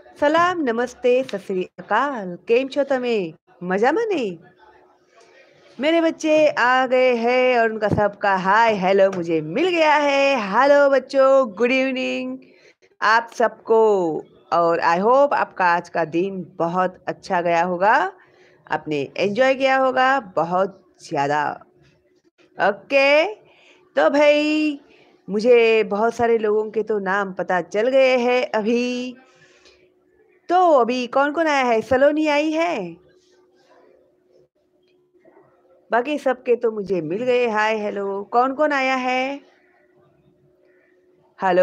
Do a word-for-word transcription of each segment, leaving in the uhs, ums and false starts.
સલામ, નમસ્તે, સત શ્રી અકાલ. કેમ છો તમે? મજામાં ને? मेरे बच्चे आ गए हैं और उनका सबका हाय हेलो मुझे मिल गया है. हेलो बच्चों, गुड इवनिंग आप सबको. और आई होप आपका आज का दिन बहुत अच्छा गया होगा. आपने एंजॉय किया होगा बहुत ज़्यादा. ओके, तो भाई मुझे बहुत सारे लोगों के तो नाम पता चल गए हैं अभी. तो अभी कौन कौन आया है? सलोनी आई है. बाकी सबके तो मुझे मिल गए हाय हेलो. कौन कौन आया है? हेलो.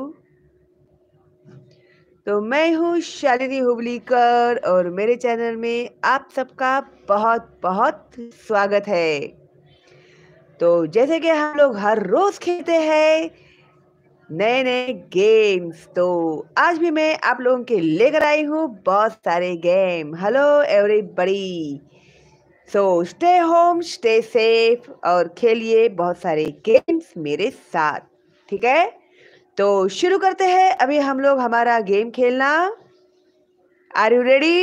तो मैं हूँ शालिनी हुबलीकर और मेरे चैनल में आप सबका बहुत बहुत स्वागत है. तो जैसे कि हम लोग हर रोज खेलते हैं नए नए गेम्स, तो आज भी मैं आप लोगों के लेकर आई हूँ बहुत सारे game. Hello everybody. So stay home, stay safe और खेलिए बहुत सारे गेम्स मेरे साथ. ठीक है, तो शुरू करते हैं अभी हम लोग हमारा गेम खेलना. Are you ready?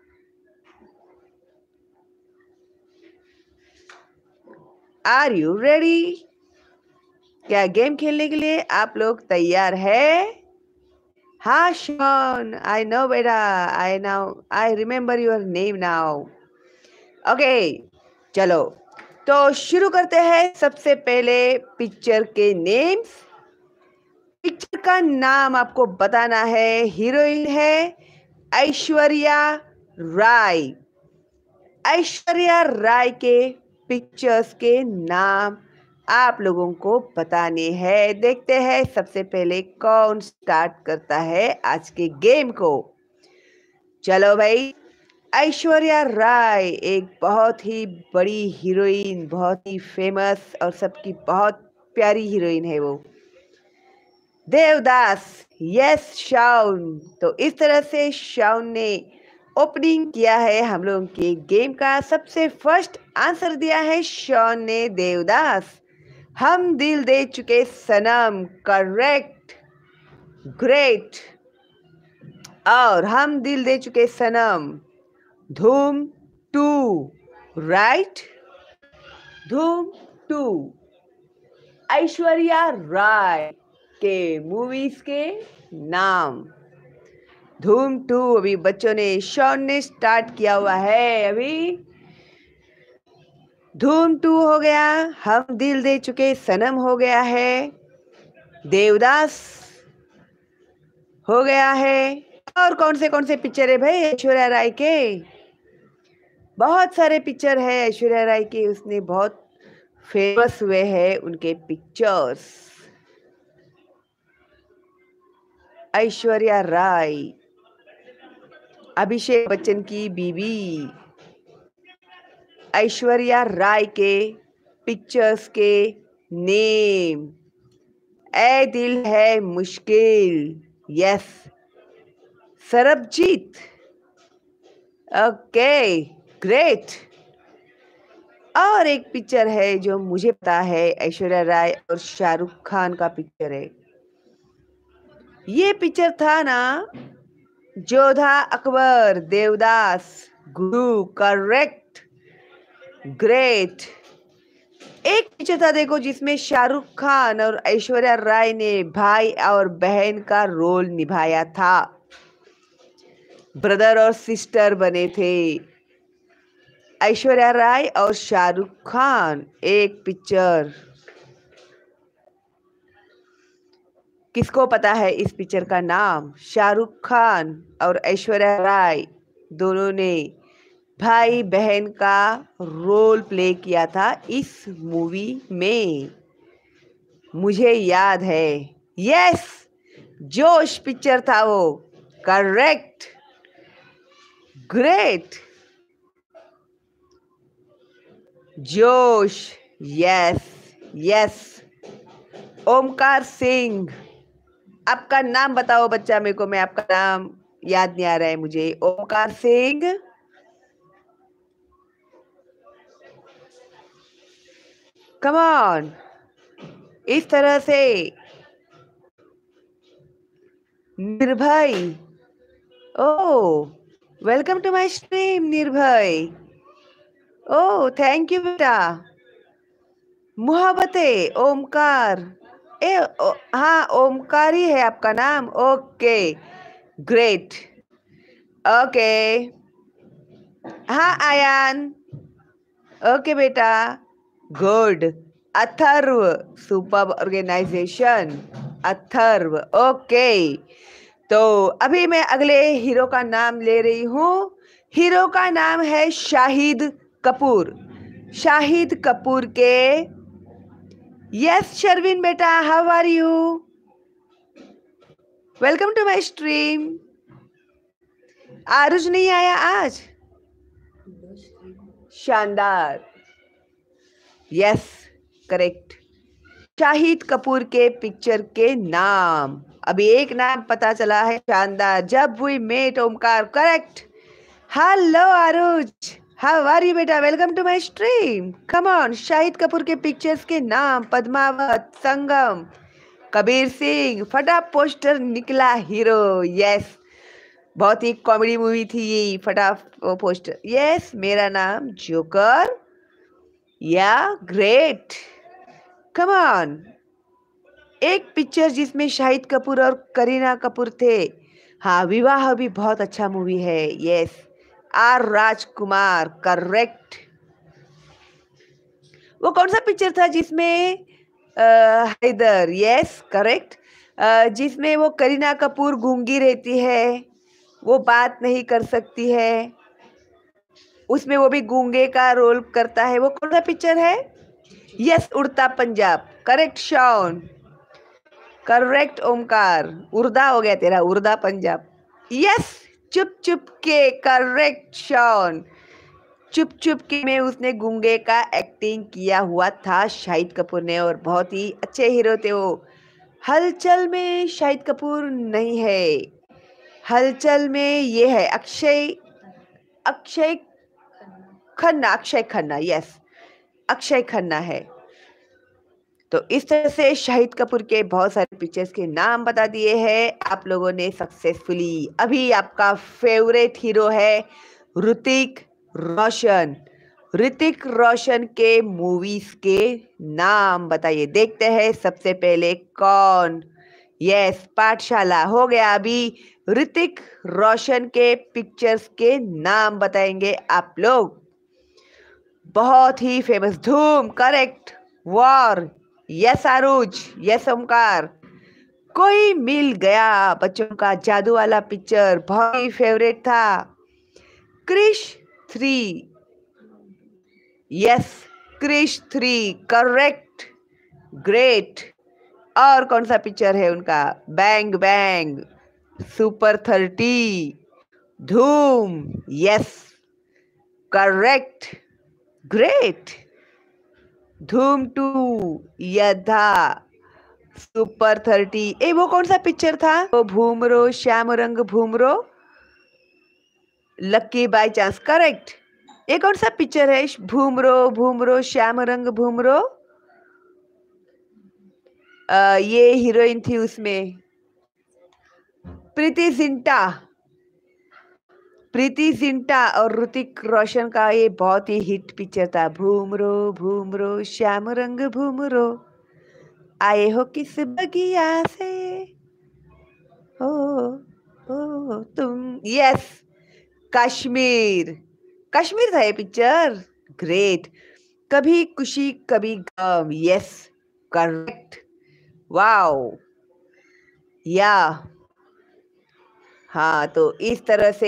Are you ready? क्या गेम खेलने के लिए आप लोग तैयार है? हाँ शॉन, आई नो बेटा, I now I remember your name now. Okay, चलो तो शुरू करते हैं. सबसे पहले पिक्चर के नेम्स. पिक्चर का नाम आपको बताना है. हीरोइन है ऐश्वर्या राय. ऐश्वर्या राय के पिक्चर्स के नाम आप लोगों को बताने हैं. देखते हैं सबसे पहले कौन स्टार्ट करता है आज के गेम को. चलो भाई. ऐश्वर्या राय एक बहुत ही बड़ी हीरोइन, बहुत ही फेमस और सबकी बहुत प्यारी हीरोइन है वो. देवदास. Yes Shaun. तो इस तरह से शाउन ने ओपनिंग किया है हम लोगों के गेम का. सबसे फर्स्ट आंसर दिया है शॉन ने देवदास. हम दिल दे चुके सनम. Correct, great. और हम दिल दे Chuke Sanam Dhoom two. Right, Dhoom two Aishwarya Rai के मूवीज के नाम. धूम टू अभी बच्चों ने, शॉन ने स्टार्ट किया हुआ है अभी. धूम टू हो गया. हम दिल दे चुके सनम हो गया है. देवदास हो गया है. और कौन से कौन से पिक्चर है भाई ऐश्वर्या राय के? बहुत सारे पिक्चर है ऐश्वर्या राय के. उसने बहुत फेमस हुए हैं उनके पिक्चर्स. ऐश्वर्या राय अभिषेक बच्चन की बीवी. ऐश्वर्या राय के पिक्चर्स के नेम. ए Dil Hai Mushkil. Yes, Sarbjit. Okay, great. और एक पिक्चर है जो मुझे पता है ऐश्वर्या राय और शाहरुख खान का पिक्चर है. ये पिक्चर था ना, जोधा अकबर. देवदास, गुरु. Correct, great. एक पिक्चर था देखो जिसमें शाहरुख खान और ऐश्वर्या राय ने भाई और बहन का रोल निभाया था. ब्रदर और सिस्टर बने थे ऐश्वर्या राय और शाहरुख खान. एक पिक्चर किसको पता है इस पिक्चर का नाम? शाहरुख खान और ऐश्वर्या राय दोनों ने भाई बहन का रोल प्ले किया था इस मूवी में. मुझे याद है. यस, जोश पिक्चर था वो. Correct, great. Josh. Yes yes. Omkar Singh. आपका नाम बताओ बच्चा मेरे को. मैं आपका नाम याद नहीं आ रहा है मुझे. ओमकार सिंह. Come on. इस तरह से निर्भय Oh, welcome to my stream, Nirbhay. Oh, thank you, बेटा. मोहब्बते ओमकार. ए ओ, हाँ, ओमकार ही है आपका नाम. Okay, great. ओके. हाँ, आयान. ओके बेटा. Good. Atharva. Super organisation. Atharva. Okay. तो अभी मैं अगले हीरो का नाम ले रही हूँ. हीरो का नाम है शाहिद कपूर. शाहिद कपूर के. यस शर्विन बेटा, how are you? Welcome to my stream. Aruj नहीं आया आज? शानदार. Yes, correct. शाहिद कपूर के पिक्चर के नाम. अभी एक नाम पता चला है. शानदार. Jab we met Omkar. Correct. Hello Aruj, how are you बेटा? Welcome to my stream. Come on. Shahid Kapoor के पिक्चर्स के नाम. पद्मावत, संगम, कबीर सिंह. फटा पोस्टर निकला हीरो. यस, बहुत ही कॉमेडी मूवी थी ये फटा पोस्टर. यस, मेरा Naam joker. Yeah great. Come on. एक पिक्चर जिसमें शाहिद कपूर और करीना कपूर थे. हाँ, विवाह भी बहुत अच्छा मूवी है. Yes, R Rajkumar. करेक्ट. वो कौन सा पिक्चर था जिसमें हैदर? Yes, correct. जिसमें वो करीना कपूर गूंगी रहती है, वो बात नहीं कर सकती है, उसमें वो भी गूंगे का रोल करता है. वो कौन सा पिक्चर है? Yes, Udta Punjab. Correct Shaun. Correct Omkar. उर्दा हो गया तेरा. उड़दा पंजाब. यस, चुप चुप के. करेक्ट शॉन. चुप चुप के में उसने गूंगे का एक्टिंग किया हुआ था शाहिद कपूर ने, और बहुत ही अच्छे हीरो थे वो. हलचल में शाहिद कपूर नहीं है. हलचल में ये है अक्षय अक्षय खन्ना. अक्षय खन्ना. यस, अक्षय खन्ना है. तो इस तरह से शाहिद कपूर के बहुत सारे पिक्चर्स के नाम बता दिए हैं आप लोगों ने सक्सेसफुली. अभी आपका फेवरेट हीरो है ऋतिक रोशन. ऋतिक रोशन के मूवीज के नाम बताइए. देखते हैं सबसे पहले कौन. यस, पाठशाला हो गया. अभी ऋतिक रोशन के पिक्चर्स के नाम बताएंगे आप लोग. बहुत ही famous. Dhoom. Correct. War. Yes Aruj. Yes Omkar. Koi Mil गया. बच्चों का जादू वाला पिक्चर बहुत ही फेवरेट था. Krrish three. Yes, Krrish three. Correct. Great. और कौन सा पिक्चर है उनका? Bang bang. Super thirty. Dhoom. Yes, correct. Great. Dhoom two. यद्धा. Super thirty. ए वो कौन सा पिक्चर था? वो भूमरो श्याम रंग भूमरो. Lucky by chance. करेक्ट. ये कौन सा पिक्चर है? भूमरो भूमरो श्याम रंग भूमरो. आ, ये हीरोइन थी उसमें प्रीति जिंटा. प्रीति जिंटा और ऋतिक रोशन का ये बहुत ही हिट पिक्चर था. भूमरो भूमरो श्याम रंग भूमरो. आए हो किस बगिया से ओ ओ तुम. यस, कश्मीर. कश्मीर था ये पिक्चर. ग्रेट. कभी खुशी कभी गम. Yes, correct. वाओ. या हाँ, तो इस तरह से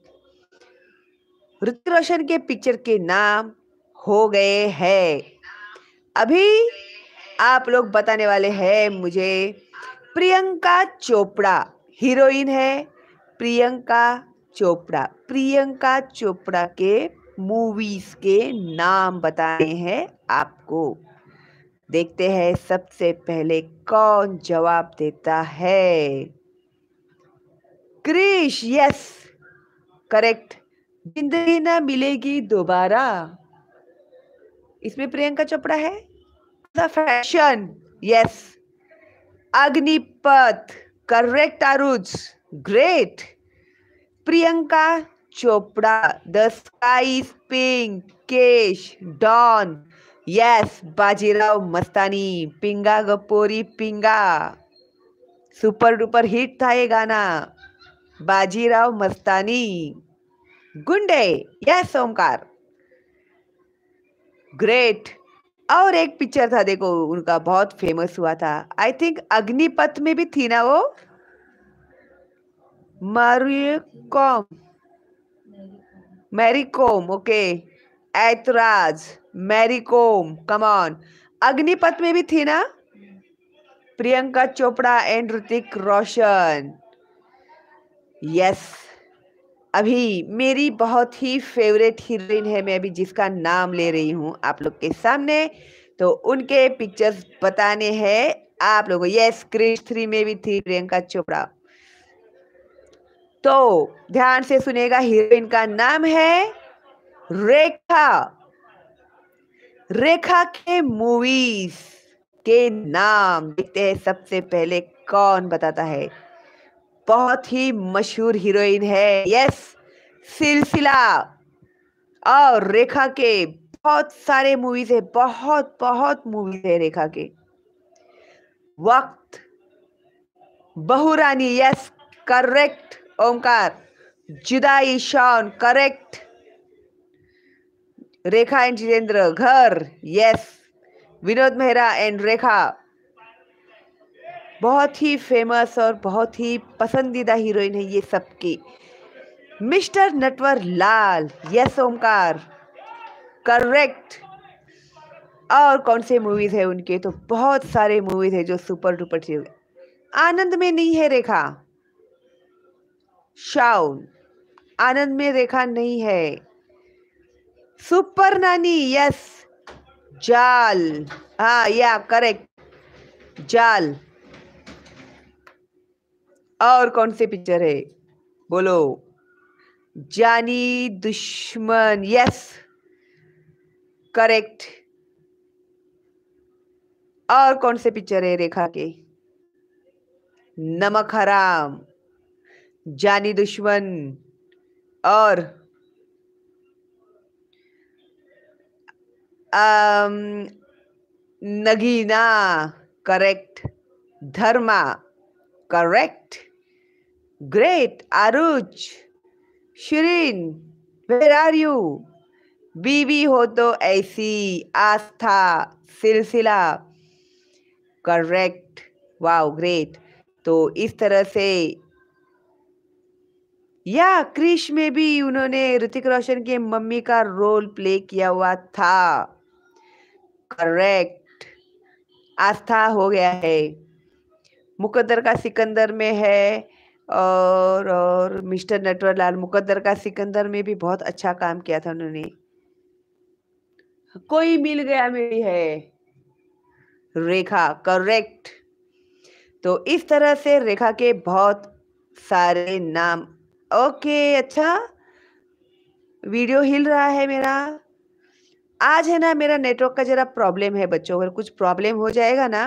ऋतिक रोशन के पिक्चर के नाम हो गए हैं. अभी आप लोग बताने वाले हैं मुझे. प्रियंका चोपड़ा हीरोइन है. प्रियंका चोपड़ा. प्रियंका चोपड़ा के मूवीज के नाम बताने हैं आपको. देखते हैं सबसे पहले कौन जवाब देता है. क्रिश. Yes, correct. जिंदगी ना मिलेगी दोबारा. इसमें प्रियंका चोपड़ा है. Fashion. Yes. Agneepath. Correct Aruj. Great. Priyanka Chopra, the sky is pink, केश, डॉन, यस, बाजीराव मस्तानी, पिंगा गपोरी पिंगा, सुपर डुपर हिट था ये गाना, बाजीराव मस्तानी, गुंडे, यस ओमकार, ग्रेट। और एक पिक्चर था देखो उनका बहुत फेमस हुआ था, आई थिंक अग्निपथ में भी थी ना वो, Mary Kom, Mary Kom, okay, Aitraaz, Mary Kom, come on, Agneepath में भी थी ना प्रियंका चोपड़ा एंड ऋतिक रोशन, यस। अभी मेरी बहुत ही फेवरेट हीरोइन है, मैं अभी जिसका नाम ले रही हूँ आप लोग के सामने, तो उनके पिक्चर्स बताने हैं आप लोगों को। यस, क्रिश थ्री में भी थी प्रियंका चोपड़ा। तो ध्यान से सुनेगा, हीरोइन का नाम है रेखा। रेखा के मूवीज के नाम देखते हैं, सबसे पहले कौन बताता है। बहुत ही मशहूर हीरोइन है, यस, सिलसिला। और रेखा के बहुत सारे मूवीज है, बहुत बहुत मूवीज है रेखा के। वक्त, बहुरानी, yes, correct Omkar, Judaai, Shaun, correct, Rekha and Jeetendra, Ghar, yes, Vinod Mehra and Rekha, बहुत ही फेमस और बहुत ही पसंदीदा हीरोइन है ये सबकी। Mister Natwar Lal, yes Omkar, correct. और कौन से मूवीज है उनके, तो बहुत सारे मूवीज है जो सुपर डुपर थे। आनंद में नहीं है रेखा, शाउन, आनंद में रेखा नहीं है। सुपर नानी, यस, जाल, हाँ या करेक्ट, जाल। और कौन से पिक्चर है बोलो, जानी दुश्मन, यस, करेक्ट। और कौन से पिक्चर है रेखा के, नमक हराम, जानी दुश्मन, और आम, Nagina, correct, Dharma, correct, great, Aruj, Shireen, where are you, बीवी हो तो ऐसी, आस्था, सिलसिला, करेक्ट, वाओ ग्रेट। तो इस तरह से, या क्रिश में भी उन्होंने ऋतिक रोशन के मम्मी का रोल प्ले किया हुआ था, करेक्ट, आस्था हो गया है। मुकद्दर का सिकंदर में है, और और मिस्टर नटवरलाल, मुकद्दर का सिकंदर में भी बहुत अच्छा काम किया था उन्होंने। कोई मिल गया मेरी है रेखा, करेक्ट। तो इस तरह से रेखा के बहुत सारे नाम। ओके, अच्छा, वीडियो हिल रहा है मेरा आज, है ना, मेरा नेटवर्क का जरा प्रॉब्लम है बच्चों, अगर कुछ प्रॉब्लम हो जाएगा ना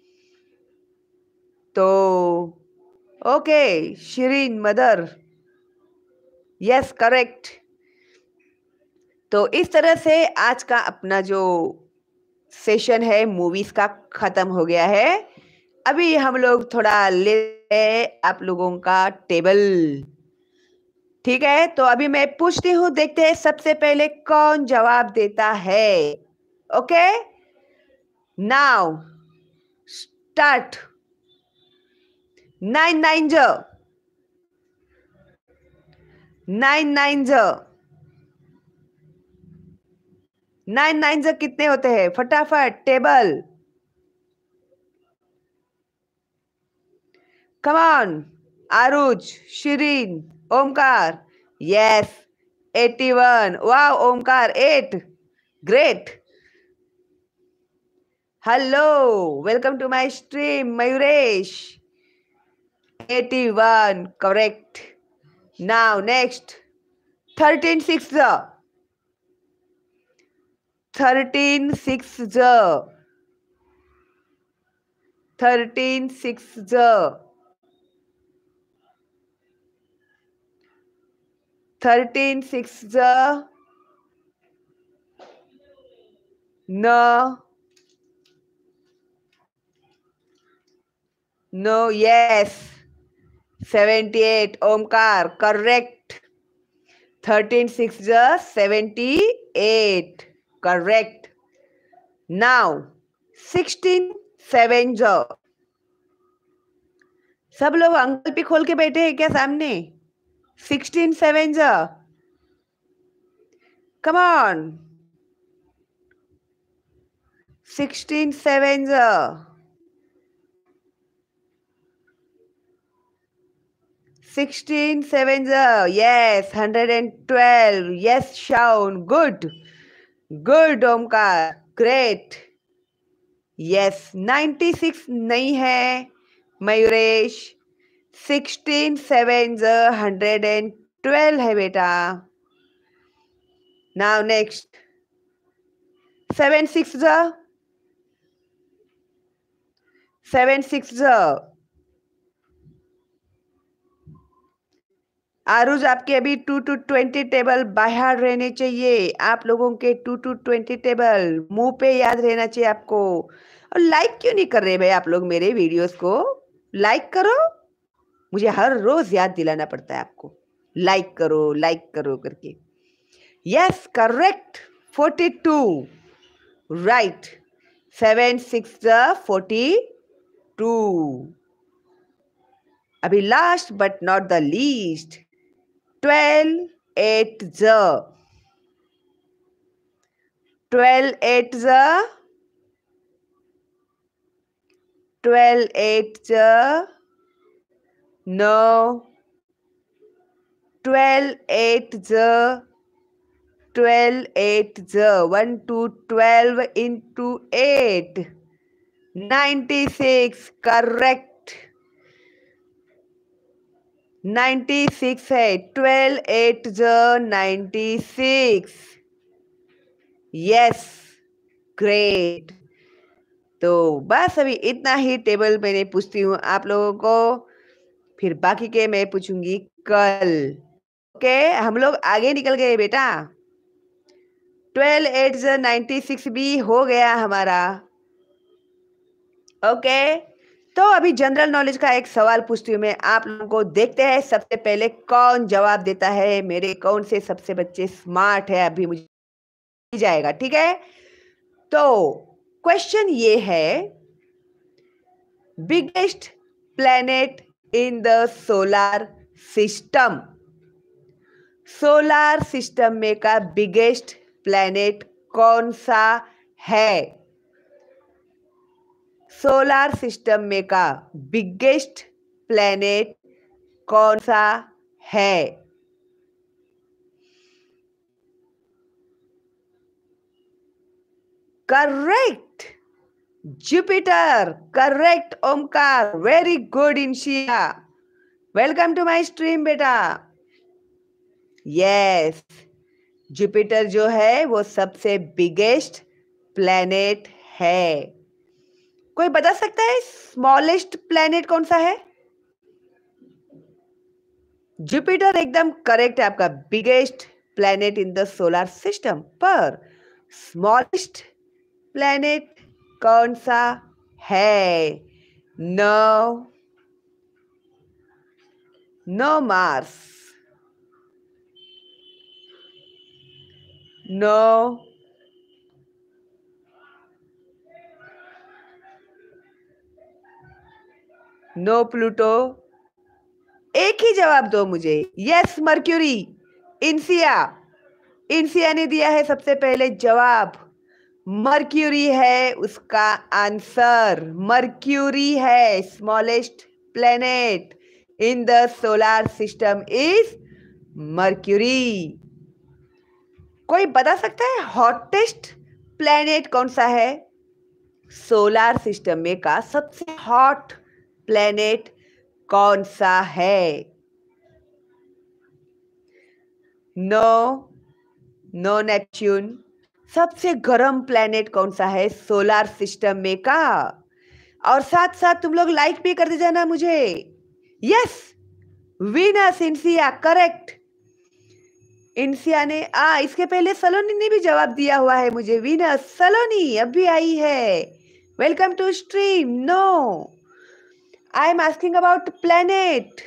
तो okay. Shireen, mother, yes, correct. तो इस तरह से आज का अपना जो सेशन है मूवीज का खत्म हो गया है। अभी हम लोग थोड़ा ले आप लोगों का टेबल, ठीक है। तो अभी मैं पूछती हूँ, देखते हैं सबसे पहले कौन जवाब देता है। Okay, now start. Nine nine जो नाइन नाइन जो नाइन नाइन जो कितने होते हैं, फटाफट table, come on, Aruj, Shireen, Omkar, yes, eighty one, वाह Omkar, eight, great. Hello, welcome to my stream Mayuresh, eighty one, correct. Now next, thirteen six जो थर्टीन सिक्स जो थर्टीन सिक्स जो थर्टीन सिक्स ज no, no, yes, seventy-eight, Omkar, correct. thirteen six ज seventy-eight, correct. Now, sixteen seven ज सब लोग uncle पे खोल के बैठे हैं क्या सामने? sixteen seven ज come on, sixteen seven ज sixteen seven ज yes, one hundred twelve, yes, Shaun, good, good, Omkar, great, yes, ninety-six नहीं है मयूरेश, sixteen seven ज one hundred twelve है बेटा. Now next, seven six ज seven six ज आरुज, आपके अभी टू टू ट्वेंटी टेबल बाहर रहने चाहिए. आप लोगों के टू टू ट्वेंटी टेबल मुंह पे याद रहना चाहिए आपको. और लाइक क्यों नहीं कर रहे भाई आप लोग मेरे वीडियोस को? लाइक करो, मुझे हर रोज याद दिलाना पड़ता है आपको. लाइक करो, लाइक करो करके. Yes, correct, forty two, right. Seven six forty two. अभी last but not the least, twelve eight ज twelve eight ज twelve eight ज no, twelve eight ज twelve eight ज one to twelve into eight, ninety-six, correct. ninety-six है, twelve eight ज ninety-six, yes, great. तो बस अभी इतना ही टेबल मैंने पूछती हूँ आप लोगों को, फिर बाकी के मैं पूछूंगी कल. ओके, हम लोग आगे निकल गए बेटा. twelve eight ज ninety-six भी हो गया हमारा. ओके, तो अभी जनरल नॉलेज का एक सवाल पूछती हूँ मैं आप लोगों को. देखते हैं सबसे पहले कौन जवाब देता है. मेरे कौन से सबसे बच्चे स्मार्ट है अभी मुझे जाएगा, ठीक है? तो क्वेश्चन ये है, biggest planet in the solar system. Solar system में का बिगेस्ट प्लैनेट कौन सा है? सोलार सिस्टम में का बिगेस्ट प्लैनेट कौन सा है? Correct, Jupiter, correct Omkar, very good Insiya, welcome to my stream बेटा. यस, जुपिटर जो है वो सबसे बिगेस्ट प्लैनेट है. कोई बता सकता है स्मॉलेस्ट प्लैनेट कौन सा है? जुपिटर एकदम करेक्ट है आपका, biggest planet in the solar system. पर स्मॉलेस्ट प्लैनेट कौन सा है? No, no Mars, no, no Pluto. एक ही जवाब दो मुझे. Yes, mercury. इंसिया, इंसिया ने दिया है सबसे पहले जवाब. मर्क्यूरी है उसका आंसर. मर्क्यूरी है smallest planet in the solar system is Mercury. कोई बता सकता है हॉटेस्ट प्लैनेट कौन सा है? सोलर सिस्टम में का सबसे हॉट प्लैनेट कौन सा है? No, no Neptune. सबसे गर्म प्लैनेट कौन सा है सोलर सिस्टम में का? और साथ साथ तुम लोग लाइक भी कर दे जाना मुझे. Yes, Venus, Insiya, correct. Insiya ने आ इसके पहले सलोनी ने भी जवाब दिया हुआ है मुझे। वीनस सलोनी अभी आई है। Welcome to stream. No, I am asking about planet.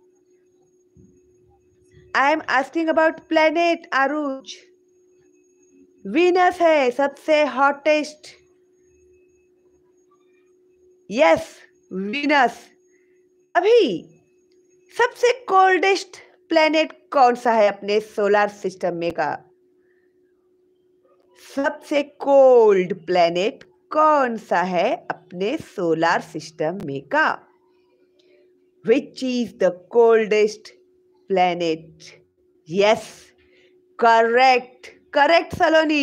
I am asking about planet Aruj. Venus है सबसे हॉटेस्ट। Yes Venus. अभी सबसे कोल्डेस्ट प्लेनेट कौन सा है अपने सोलर सिस्टम में का? सबसे कोल्ड प्लेनेट कौन सा है अपने सोलर सिस्टम में का? Which is the coldest planet? Yes correct correct Saloni,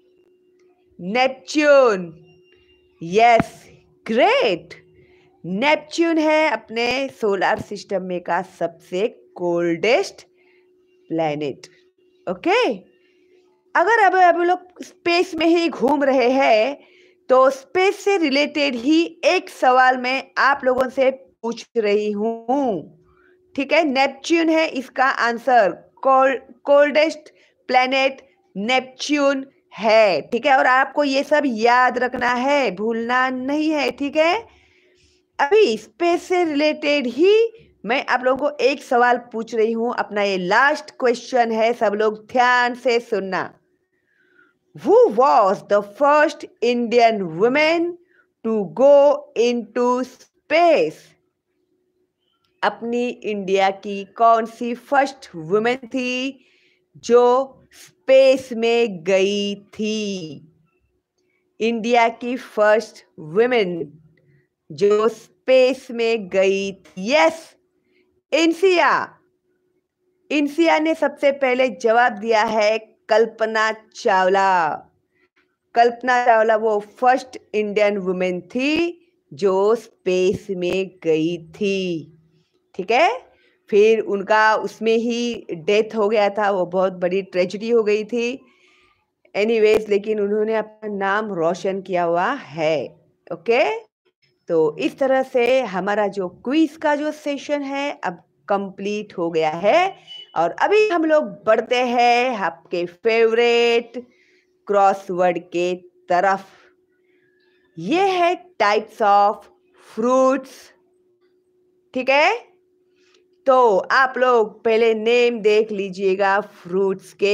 Neptune. Yes great, Neptune है अपने सोलर सिस्टम में का सबसे कोल्डेस्ट प्लेनेट। ओके, अगर अब अब लोग स्पेस में ही घूम रहे हैं तो स्पेस से रिलेटेड ही एक सवाल मैं आप लोगों से पूछ रही हूं। ठीक है, नेपच्यून है इसका आंसर। कोल्डेस्ट प्लेनेट नेपच्यून है। ठीक है, और आपको ये सब याद रखना है, भूलना नहीं है। ठीक है, अभी स्पेस से रिलेटेड ही मैं आप लोगों को एक सवाल पूछ रही हूं। अपना ये लास्ट क्वेश्चन है, सब लोग ध्यान से सुनना। Who was the first Indian woman to go into space? अपनी इंडिया की कौन सी फर्स्ट वुमेन थी जो स्पेस में गई थी? इंडिया की फर्स्ट वुमेन जो स्पेस में गई थी। यस इंसिया। इंसिया ने सबसे पहले जवाब दिया है कल्पना चावला। कल्पना चावला वो फर्स्ट इंडियन वुमेन थी जो स्पेस में गई थी। ठीक है, फिर उनका उसमें ही डेथ हो गया था, वो बहुत बड़ी ट्रेजेडी हो गई थी। एनीवेज, लेकिन उन्होंने अपना नाम रोशन किया हुआ है। ओके, तो इस तरह से हमारा जो क्विज का जो सेशन है अब कंप्लीट हो गया है। और अभी हम लोग बढ़ते हैं आपके फेवरेट क्रॉसवर्ड के तरफ। ये है टाइप्स ऑफ फ्रूट्स। ठीक है, तो आप लोग पहले नेम देख लीजिएगा फ्रूट्स के।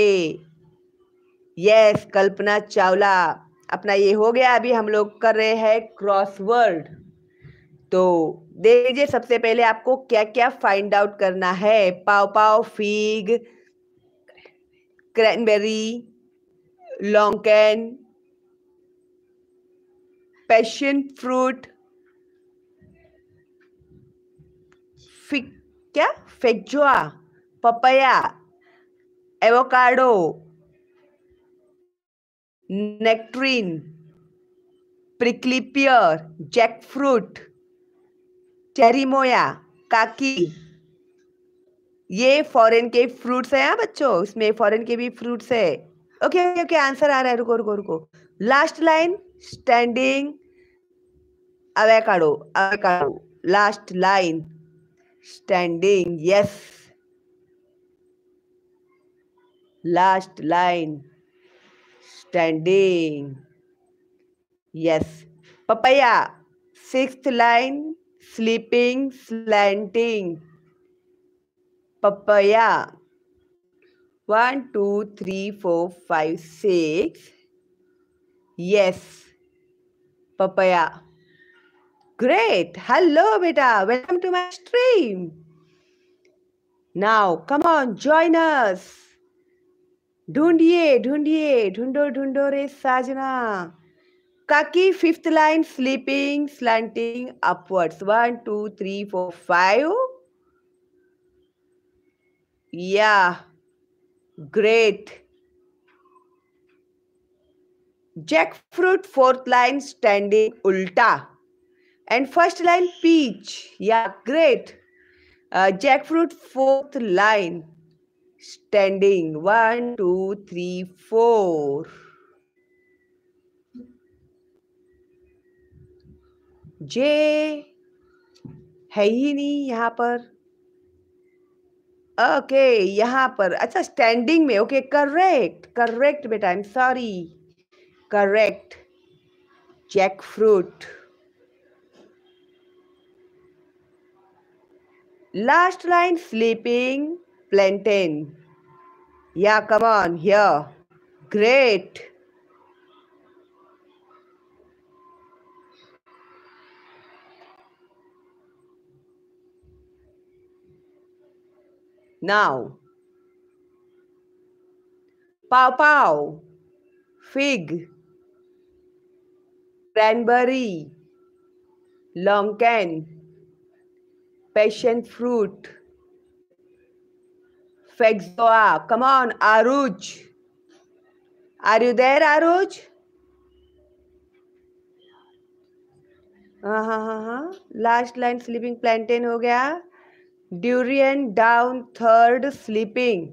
यस कल्पना चावला, अपना ये हो गया। अभी हम लोग कर रहे हैं क्रॉसवर्ड। तो देख लीजिए, सबसे पहले आपको क्या क्या फाइंड आउट करना है। Pawpaw, fig, cranberry, longan, passion fruit, fig क्या feijoa, papaya, avocado, nectarine, prickly pear, jackfruit, cherimoya, kaki. ये फॉरेन के फ्रूट्स है बच्चों, इसमें फॉरेन के भी फ्रूट्स है। ओके ओके ओके, आंसर आ रहा है, रुको रुको रुको। Last line standing avocado, avocado last line standing. Yes last line standing. Yes papaya sixth line sleeping slanting. Papaya one two three four five six. Yes papaya. Great, hello बेटा, welcome to my stream. Now come on join us. ढूंढिए ढूंढिए, ढूंढो ढूंढो रे साजना। Kaki fifth line sleeping slanting upwards. One two three four five. या great. Jackfruit fourth line standing उल्टा and first line peach. Yeah great. Jackfruit fourth line standing one two three four. J है ही नहीं यहाँ पर। Okay, यहाँ पर अच्छा स्टैंडिंग में ओके करेक्ट करेक्ट बेटा I am sorry correct jackfruit last line sleeping plantain yeah come on here great now pow pow fig cranberry longan passion fruit feijoa come on aruj are you there aruj हाँ हाँ हाँ हाँ last line sleeping plantain हो गया durian down third sleeping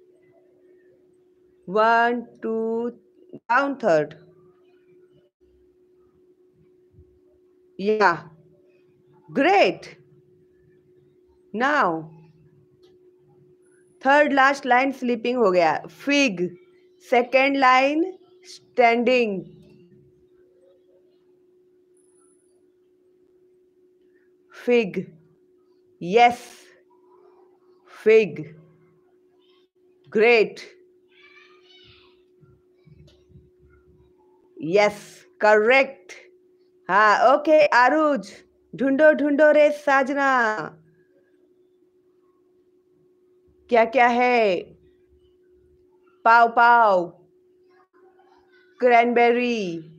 one two down third yeah great now third last line sleeping हो गया fig second line standing fig yes fig great yes correct हाँ okay Aruj ढूंढो ढूंढो रे साजना क्या क्या है pawpaw cranberry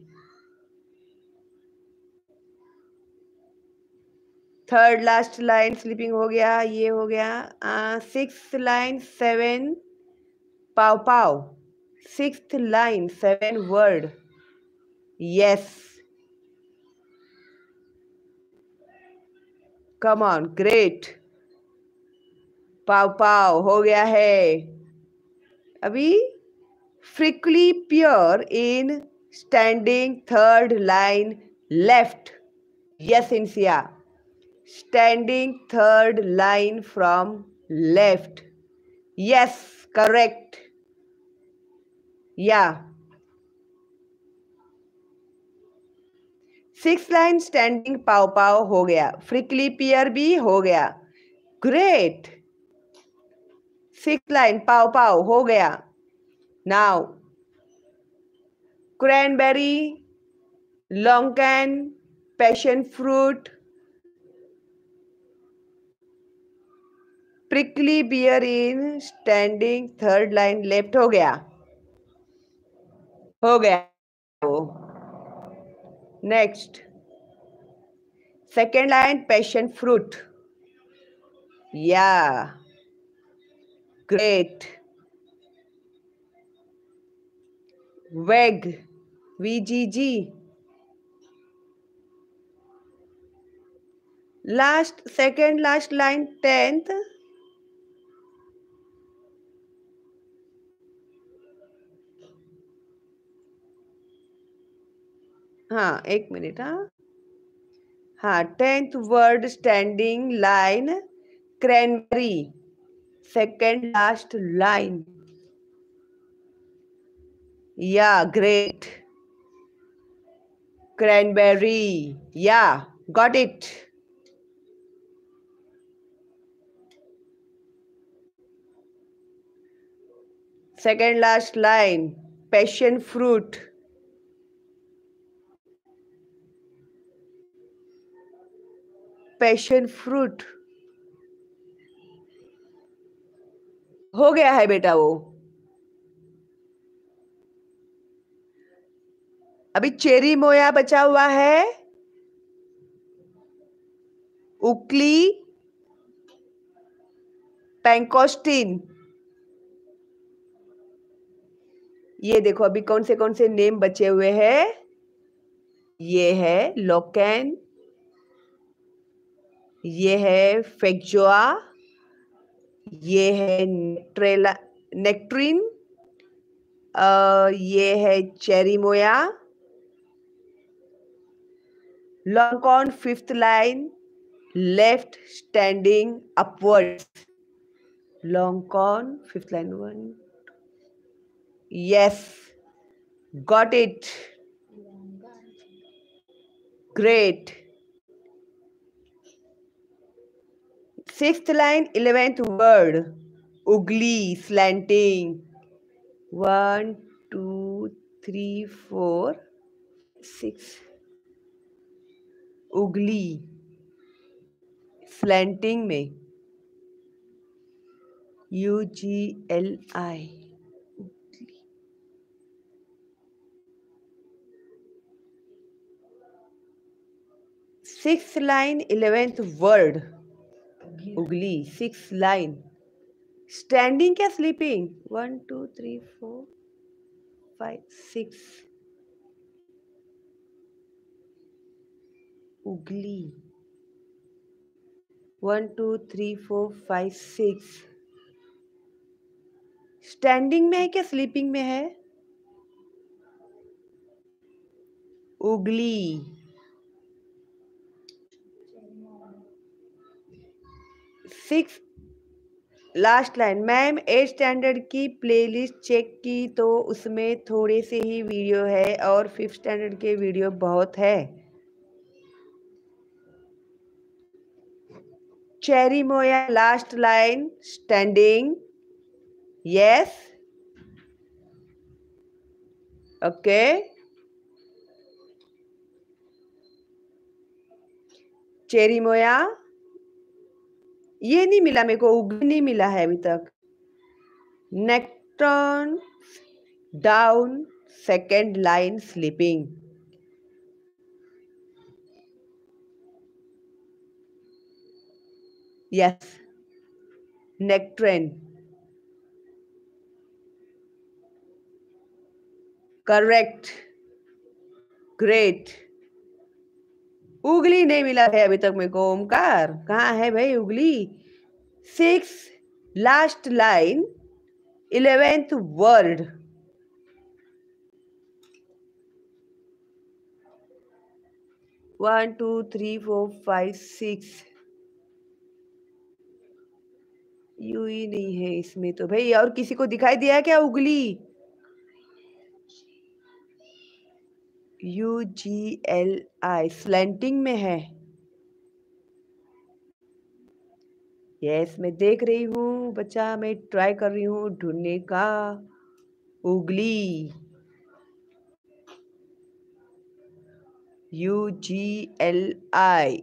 third last line sleeping हो गया ये हो गया six line seven pawpaw sixth line seven word yes come on great pawpaw हो गया है अभी prickly pear in standing third line left yes Insiya standing third line from left yes correct yeah six line standing pawpaw हो गया prickly pear भी हो गया great six line pawpaw हो गया now cranberry longan passion fruit prickly pear in standing third line left हो गया हो गया next second line passion fruit yeah great वेग वीजीजी last second last line tenth हाँ एक मिनट हाँ हाँ tenth word standing line cranberry second last line yeah great cranberry yeah got it second last line passion fruit passion fruit हो गया है बेटा वो अभी चेरी मोया बचा हुआ है उकली पैंकोस्टिन ये देखो अभी कौन से कौन से नेम बचे हुए हैं ये है लोकेन ये है फेक्जोआ ये है नेक्ट्रेला नेक्ट्रिन ये है cherimoya longan fifth line left standing upwards long con, fifth line one. Yes, got it. Great. Sixth line, eleventh word. Ugly, slanting. One, two, three, four, six. Ugly, slanting में U G L I. Sixth line, eleventh word. Ugly, sixth line. Standing क्या sleeping? One, two, three, four, five, six. Ugly. One, two, three, four, five, six. Standing में है क्या sleeping में है? Ugli. Six last line. Ma'am eight standard की playlist check की तो उसमें थोड़े से ही वीडियो है और फिफ्थ स्टैंडर्ड के वीडियो बहुत है. Cherimoya last line standing. Yes. Okay. Cherimoya ये नहीं मिला मेरे को. उगली नहीं मिला है अभी तक. Nectarine down second line sleeping. Yes. Nectarine. Correct. Great. Ugli नहीं मिला है अभी तक मेरे को. ओमकार कहाँ है भाई ugli? Six last line eleventh word. One two three four five six. U ही नहीं है इसमें तो भाई. और किसी को दिखाई दिया क्या ugli? U G L I slanting में है. यस मैं देख रही हूँ बच्चा. मैं ट्राई कर रही हूँ ढूंढने का. Ugli. U G L I.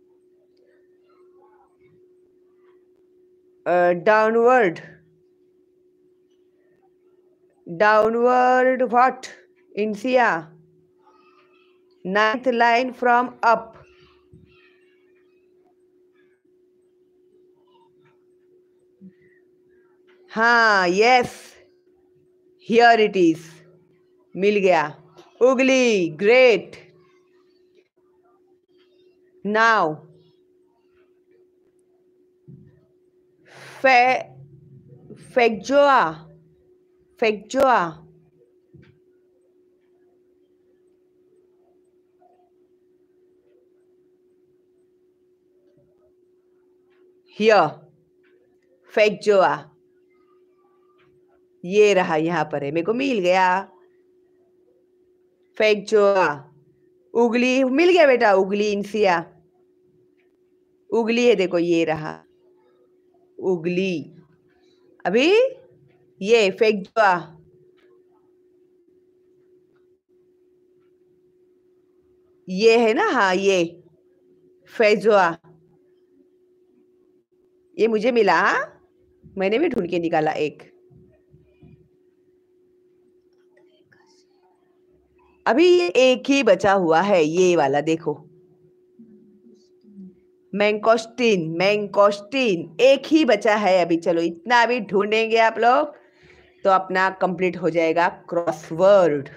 Downward. Downward what? Insiya. Ninth line from up. हाँ yes. Here it is. मिल गया. Ugli. Great. Now. Fe Fekjoa. Fekjoa. Here. Fekjoa. ये रहा यहाँ पर है. मेरे को मिल गया. Fekjoa. उगली मिल गया बेटा. उगली इंसिया. उगली है देखो. ये रहा उगली. अभी ये फेक्जोआ. ये है ना. हाँ ये फेजोआ. ये मुझे मिला. मैंने भी ढूंढ के निकाला एक. अभी ये एक ही बचा हुआ है. ये वाला देखो. मैंकोस्टीन. मैंकोस्टीन एक ही बचा है अभी. चलो इतना अभी ढूंढेंगे आप लोग तो अपना कंप्लीट हो जाएगा क्रॉसवर्ड.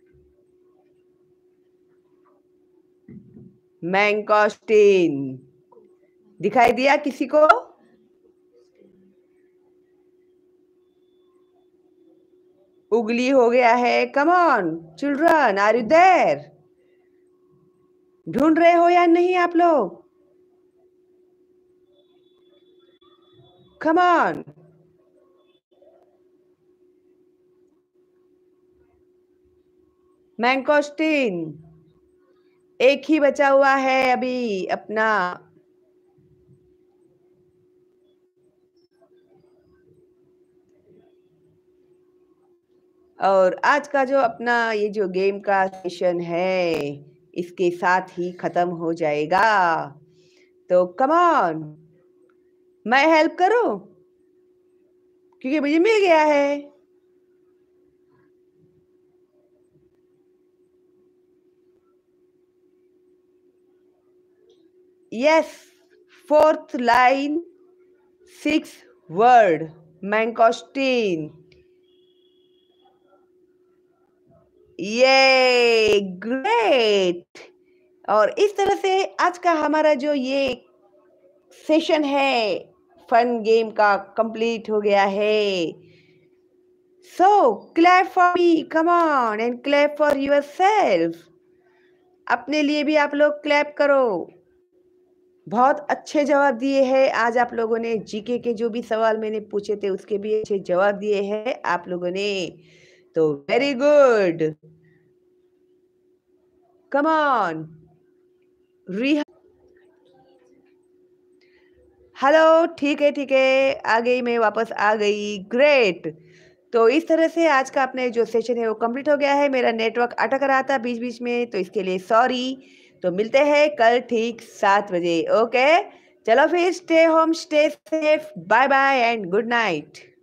मैंकोस्टीन दिखाई दिया किसी को? उगली हो गया है. Come on children, are you there? ढूंढ रहे हो या नहीं आप लोग? Come on. मैंगोस्टीन। एक ही बचा हुआ है अभी अपना। और आज का जो अपना ये जो गेम का सेशन है, इसके साथ ही खत्म हो जाएगा। तो कम ऑन, मैं हेल्प करूं? क्योंकि मुझे मिल गया है। Yes, fourth line, six word, mangosteen. Yeah great. और इस तरह से आज का हमारा जो ये सेशन है फन गेम का कंप्लीट हो गया है। So clap for me, come on and clap for yourself. अपने लिए भी आप लोग क्लैप करो। बहुत अच्छे जवाब दिए हैं आज आप लोगों ने। जीके के जो भी सवाल मैंने पूछे थे उसके भी अच्छे जवाब दिए हैं आप लोगों ने। तो very good. Come on. Riha hello, ठीक है ठीक है, आ गई मैं, वापस आ गई। ग्रेट। तो इस तरह से आज का अपने जो सेशन है वो कंप्लीट हो गया है। मेरा नेटवर्क अटक रहा था बीच बीच में, तो इसके लिए सॉरी। तो मिलते हैं कल ठीक सात बजे। ओके, चलो फिर, stay home, stay safe, bye bye and good night.